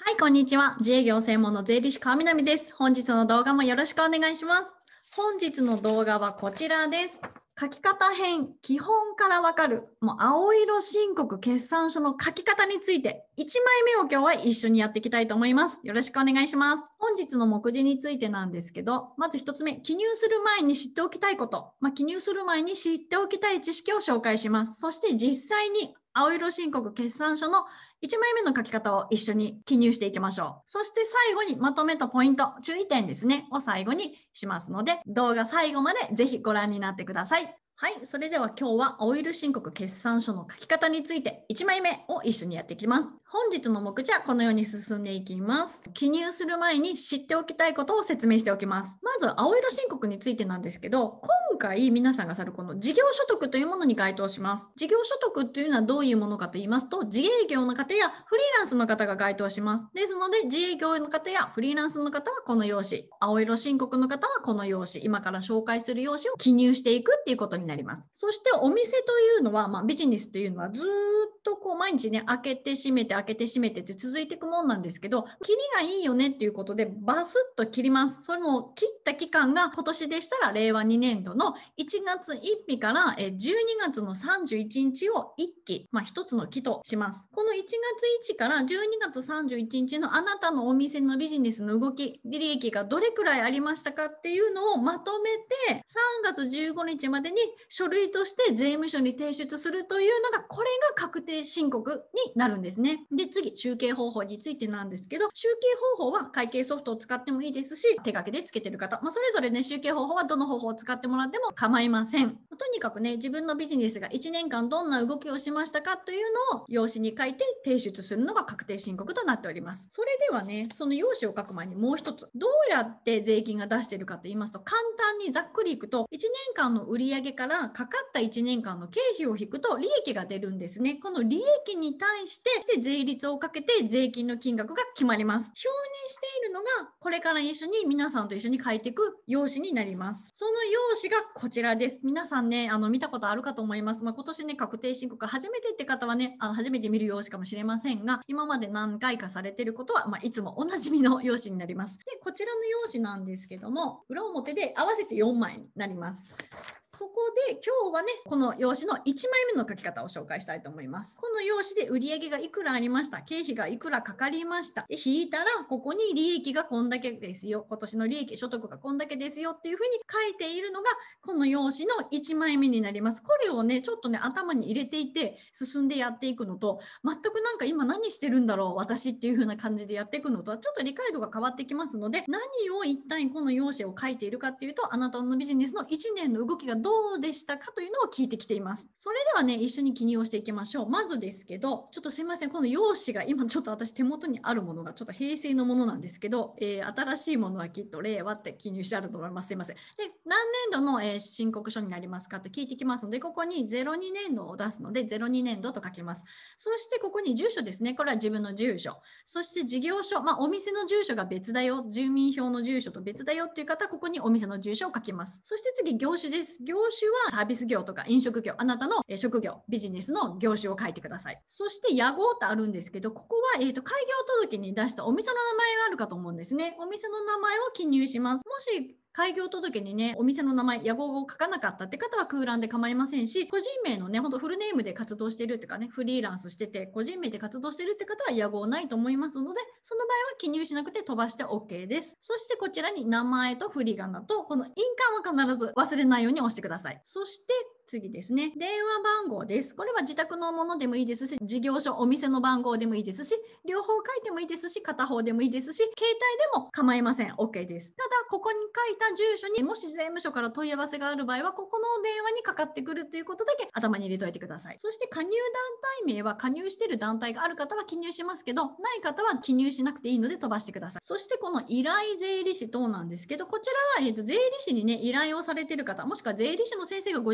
はい、こんにちは。自営業専門の税理士川南です。本日の動画もよろしくお願いします。本日の動画はこちらです。書き方編、基本からわかる、青色申告決算書の書き方について、1枚目を今日は一緒にやっていきたいと思います。よろしくお願いします。本日の目次についてなんですけど、まず1つ目、記入する前に知っておきたいこと。記入する前に知っておきたい知識を紹介します。そして実際に青色申告決算書の1枚目の書き方を一緒に記入していきましょう。そして最後にまとめとポイント、注意点ですね、を最後にしますので、動画最後までぜひご覧になってください。はい、それでは今日は青色申告決算書の書き方について1枚目を一緒にやっていきます。本日の目次はこのように進んでいきます。記入する前に知っておきたいことを説明しておきます。まず青色申告についてなんですけど、今回皆さんがされるこの事業所得というものに該当します。事業所得というのはどういうものかと言いますと、自営業の方やフリーランスの方が該当します。ですので、自営業の方やフリーランスの方はこの用紙、青色申告の方はこの用紙、今から紹介する用紙を記入していくっていうことになります。そしてお店というのは、ビジネスというのはずっと毎日ね、開けて閉めて開けて閉めてって続いていくもんなんですけど、切りがいいよねっていうことでバスッと切ります。それも切った期間が今年でしたら令和2年度の1月1日から12月の31日を1期、一つの期とします。この1月1日から12月31日のあなたのお店のビジネスの動き、利益がどれくらいありましたかっていうのをまとめて3月15日までに書類として税務署に提出するというのが、これが確定申告になるんですね。で、次、集計方法についてなんですけど、集計方法は会計ソフトを使ってもいいですし、手書きでつけてる方、それぞれね、集計方法はどの方法を使ってもらっても構いません。とにかくね、自分のビジネスが1年間どんな動きをしましたかというのを用紙に書いて提出するのが確定申告となっております。それではね、その用紙を書く前にもう一つ、どうやって税金が出しているかと言いますと、簡単にざっくりいくと、1年間の売上からかかった1年間の経費を引くと利益が出るんですね。この利益に対して税率をかけて税金の金額が決まります。表にしているのが、これから一緒に皆さんと一緒に書いていく用紙になります。その用紙がこちらです。皆さんね、見たことあるかと思います。今年ね、確定申告初めてって方はね、初めて見る用紙かもしれませんが、今まで何回かされていることは、いつもおなじみの用紙になります。で、こちらの用紙なんですけども、裏表で合わせて4枚になります。そこで今日はね、この用紙の1枚目の書き方を紹介したいと思います。この用紙で売上がいくらありました、経費がいくらかかりました。で、引いたら、ここに利益がこんだけですよ。今年の利益、所得がこんだけですよっていうふうに書いているのが、この用紙の1枚目になります。これをね、ちょっとね、頭に入れていて、進んでやっていくのと、全くなんか今何してるんだろう、私っていう風な感じでやっていくのとは、ちょっと理解度が変わってきますので、何を一体この用紙を書いているかっていうと、あなたのビジネスの1年の動きがどうでしたかというのを聞いてきています。それではね、一緒に記入をしていきましょう。まずですけど、ちょっとすいません、この用紙が今ちょっと私手元にあるものがちょっと平成のものなんですけど、新しいものはきっと令和って記入してあると思います。すいません。で、何年度の、申告書になりますかと聞いてきますので、ここに02年度を出すので、02年度と書きます。そしてここに住所ですね。これは自分の住所。そして事業所、お店の住所が別だよ。住民票の住所と別だよっていう方は、ここにお店の住所を書きます。そして次、業種です。業種はサービス業とか飲食業、あなたの職業、ビジネスの業種を書いてください。そして屋号ってあるんですけど、ここは、開業届に出したお店の名前があるかと思うんですね。お店の名前を記入します。もし開業届にね、お店の名前、屋号を書かなかったって方は空欄で構いませんし、個人名のね、ほんとフルネームで活動しているっていうかね、フリーランスしてて、個人名で活動しているって方は屋号ないと思いますので、その場合は記入しなくて飛ばして OK です。そしてこちらに名前と振り仮名と、この印鑑は必ず忘れないように押してください。そして次ですね。電話番号です。これは自宅のものでもいいですし、事業所、お店の番号でもいいですし、両方書いてもいいですし、片方でもいいですし、携帯でも構いません。OK です。ただ、ここに書いた住所にもし税務署から問い合わせがある場合は、ここの電話にかかってくるということだけ頭に入れといてください。そして加入団体名は加入している団体がある方は記入しますけど、ない方は記入しなくていいので飛ばしてください。そしてこの依頼税理士等なんですけど、こちらは、税理士にね、依頼をされている方、もしくは税理士の先生がご自分で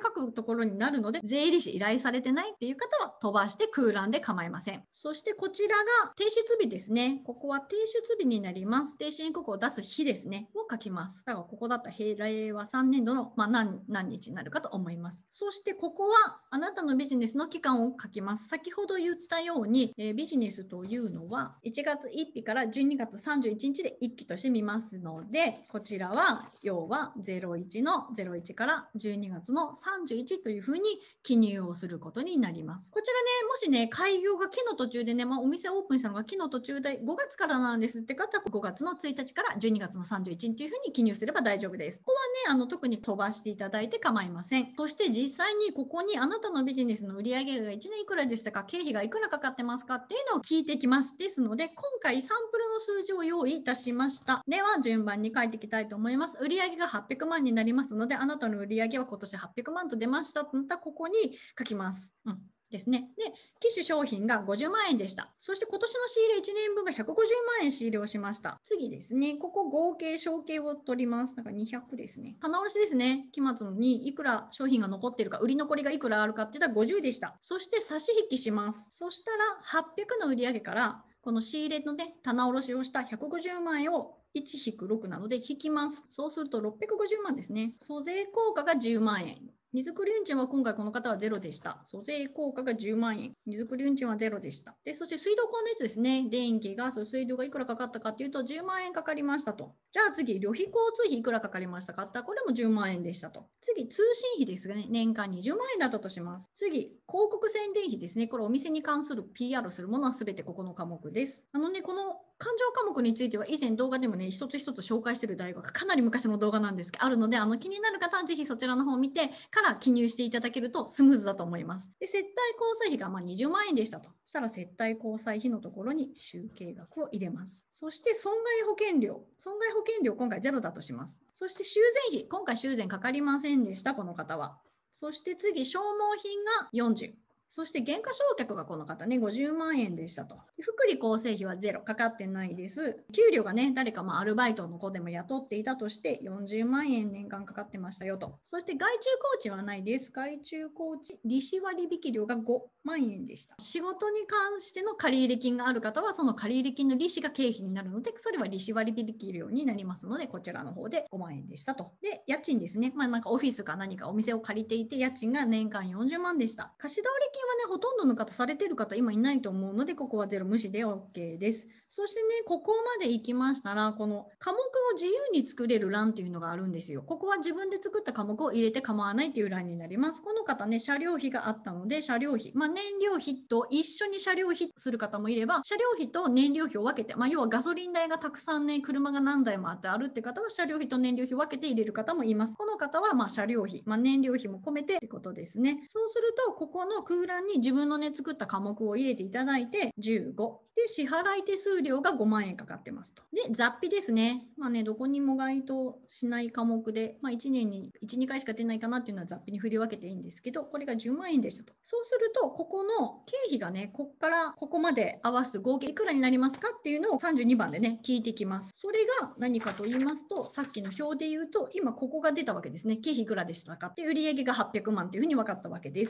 書くところになるので、税理士依頼されてないっていう方は飛ばして空欄で構いません。そしてこちらが提出日ですね。ここは提出日になります。提出申告を出す日ですね。を書きます。だからここだったら令和3年度の、何日になるかと思います。そしてここはあなたのビジネスの期間を書きます。先ほど言ったように、ビジネスというのは1月1日から12月31日で1期として見ますので、こちらは要は01の01から12月の31というふうに記入をすることになります。こちらね、もしね、開業が期の途中でね、お店オープンしたのが期の途中で5月からなんですって方は5月の1日から12月の31日というふうに記入すれば大丈夫です。ここはね、特に飛ばしていただいて構いません。そして実際にここにあなたのビジネスの売上が1年いくらでしたか、経費がいくらかかってますかっていうのを聞いていきます。ですので、今回サンプルの数字を用意いたしました。では、順番に書いていきたいと思います。売上が800万になりますので、あなたの売上は今年800万と出ましたとなったら、ここに書きます。ですね。で、機種商品が50万円でした。そして今年の仕入れ1年分が150万円仕入れをしました。次ですね。ここ合計承継を取ります。だから200ですね。棚卸しですね。期末にいくら商品が残っているか、売り残りがいくらあるかって言ったら50でした。そして差し引きします。そしたら800の売上から、この仕入れのね、棚卸しをした150万円を1-6なので引きます。そうすると650万ですね。租税効果が10万円。荷造り運賃は今回この方はゼロでした。租税効果が10万円。荷造り運賃はゼロでした。で、そして水道光熱ですね。電気、ガス、水道がいくらかかったかというと10万円かかりましたと。じゃあ次、旅費交通費いくらかかりましたかってこれも10万円でしたと。次、通信費ですがね、年間20万円だったとします。次、広告宣伝費ですね。これお店に関する PR するものはすべてここの科目です。この勘定科目については以前動画でもね、一つ一つ紹介している大学がかなり昔の動画なんですがあるので、気になる方はぜひそちらの方を見てから記入していただけるとスムーズだと思います。で、接待交際費が20万円でしたと。そしたら接待交際費のところに集計額を入れます。そして損害保険料。損害保険料今回ゼロだとします。そして修繕費。今回修繕かかりませんでした、この方は。そして次、消耗品が40。そして減価償却がこの方ね、50万円でしたと。福利厚生費はゼロ、かかってないです。給料がね、誰かアルバイトの子でも雇っていたとして40万円年間かかってましたよと。そして外注工賃はないです。外注工賃、利子割引料が5万円でした。仕事に関しての借入金がある方は、その借入金の利子が経費になるので、それは利子割引料になりますので、こちらの方で5万円でしたと。で、家賃ですね。なんかオフィスか何かお店を借りていて、家賃が年間40万でした。貸し倒れ金はね、ほとんどの方されてる方今いないと思うので、ここはゼロ無視で OK です。そしてね、ここまで行きましたら、この科目を自由に作れる欄っていうのがあるんですよ。ここは自分で作った科目を入れて構わないっていう欄になります。この方ね、車両費があったので、車両費、燃料費と一緒に車両費する方もいれば、車両費と燃料費を分けて、要はガソリン代がたくさんね、車が何台もあってあるって方は、車両費と燃料費を分けて入れる方もいます。この方は車両費、燃料費も込めてってことですね。そうすると、ここの空欄に自分のね、作った科目を入れていただいて、15。で、支払い手数料が5万円かかってますと。で、雑費ですね。どこにも該当しない科目で、1年に1、2回しか出ないかなっていうのは雑費に振り分けていいんですけど、これが10万円でしたと。そうすると、ここの経費がね、ここからここまで合わせて合計いくらになりますかっていうのを32番でね、聞いてきます。それが何かと言いますと、さっきの表で言うと、今ここが出たわけですね。経費いくらでしたかって、売上が800万というふうに分かったわけです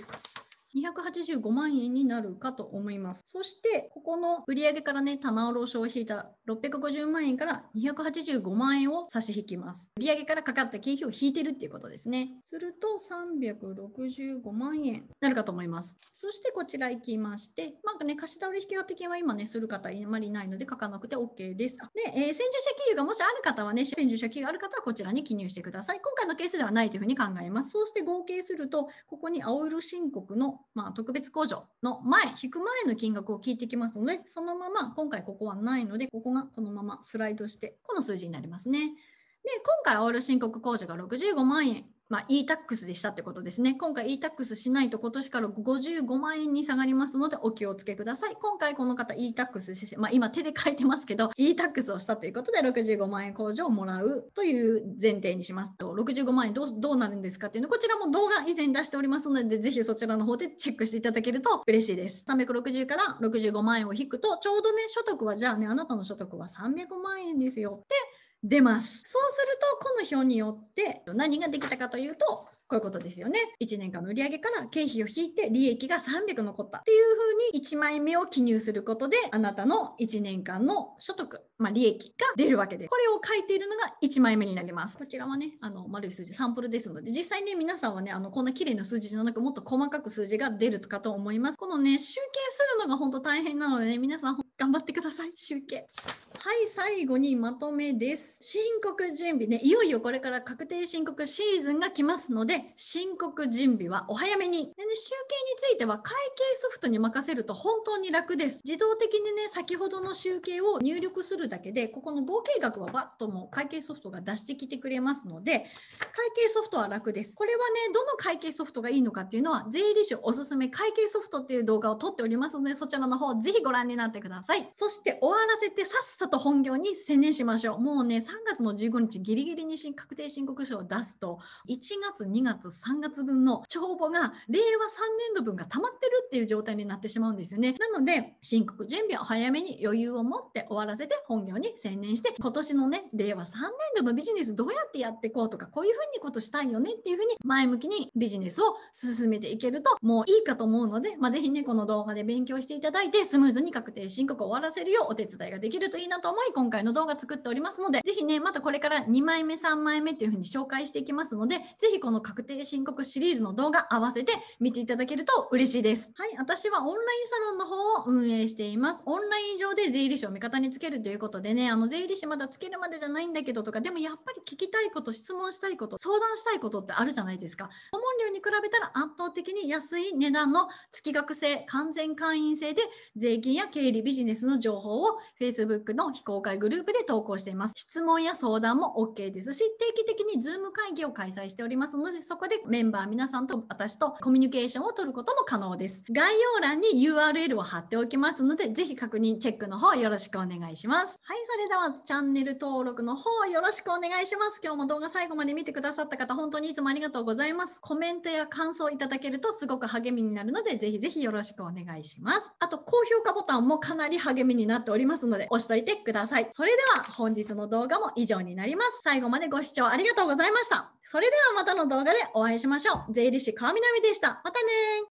。285万円になるかと思います。そして、ここの売上からね、棚卸しを引いた650万円から285万円を差し引きます。売上からかかった経費を引いてるっていうことですね。すると、365万円になるかと思います。そして、こちら行きまして、貸し倒れ引き当て金は今ね、する方あまりいないので書かなくて OK です。で、先住者記入がもしある方はね、先住者記入がある方はこちらに記入してください。今回のケースではないというふうに考えます。そうして合計すると、ここに青色申告の特別控除の引く前の金額を聞いてきますので、そのまま、今回ここはないので、ここがこのままスライドして、この数字になりますね。で、今回、青色申告控除が65万円。e-tax でしたってことですね。今回 e-tax しないと今年から55万円に下がりますのでお気をつけください。今回この方 e-tax 今手で書いてますけど e-tax をしたということで65万円控除をもらうという前提にしますと、65万円どうなるんですかっていうの、こちらも動画以前出しておりますので、ぜひそちらの方でチェックしていただけると嬉しいです。360から65万円を引くと、ちょうどね、所得はじゃあね、あなたの所得は300万円ですよって出ます。そうすると、この表によって何ができたかというと、 こういうことですよね。1年間の売上から経費を引いて利益が300残ったっていう風に1枚目を記入することで、あなたの1年間の所得、利益が出るわけです。これを書いているのが1枚目になります。こちらはね、丸い数字サンプルですので、実際ね、皆さんはね、こんな綺麗な数字じゃなく、もっと細かく数字が出るかと思います。このね、集計するのが本当大変なのでね、皆さん頑張ってください、集計。はい、最後にまとめです。申告準備ね、いよいよこれから確定申告シーズンが来ますので、申告準備はお早めに。でね、集計については会計ソフトに任せると本当に楽です。自動的にね、先ほどの集計を入力するだけで、ここの合計額はバッともう会計ソフトが出してきてくれますので、会計ソフトは楽です。これはね、どの会計ソフトがいいのかっていうのは、税理士おすすめ会計ソフトっていう動画を撮っておりますので、そちらの方ぜひご覧になってください。そして終わらせてさっさと本業に専念しましょう。もうね、3月の15日ギリギリに確定申告書を出すと、1月、2月、3月分の帳簿が令和3年度分が溜まってるっていう状態になってしまうんですよね。なので、申告準備を早めに余裕を持って終わらせて本業に専念して、今年のね、令和3年度のビジネスどうやってやっていこうとか、こういうふうにことしたいよねっていうふうに前向きにビジネスを進めていけるともういいかと思うので、ぜひね、この動画で勉強していただいて、スムーズに確定申告を終わらせるようお手伝いができるといいなと思い、今回の動画作っておりますので、ぜひね、またこれから2枚目、3枚目というふうに紹介していきますので、ぜひこの確定申告シリーズの動画合わせて見ていただけると嬉しいです。はい、私はオンラインサロンの方を運営しています。オンライン上で税理士を味方につけるということでね、税理士まだつけるまでじゃないんだけどとか、でもやっぱり聞きたいこと、質問したいこと、相談したいことってあるじゃないですか。顧問料に比べたら圧倒的に安い値段の月額制、完全会員制で税金や経理ビジネスの情報を Facebook の非公開グループで投稿しています。質問や相談も OK ですし、定期的に Zoom 会議を開催しておりますので、そこでメンバー皆さんと私とコミュニケーションを取ることも可能です。概要欄に URL を貼っておきますので、ぜひ確認チェックの方よろしくお願いします。はい、それではチャンネル登録の方よろしくお願いします。今日も動画最後まで見てくださった方、本当にいつもありがとうございます。コメントや感想いただけるとすごく励みになるので、ぜひぜひよろしくお願いします。あと、高評価ボタンもかなり励みになっておりますので、押しといてください。それでは本日の動画も以上になります。最後までご視聴ありがとうございました。それではまたの動画でお会いしましょう。税理士川南でした。またね。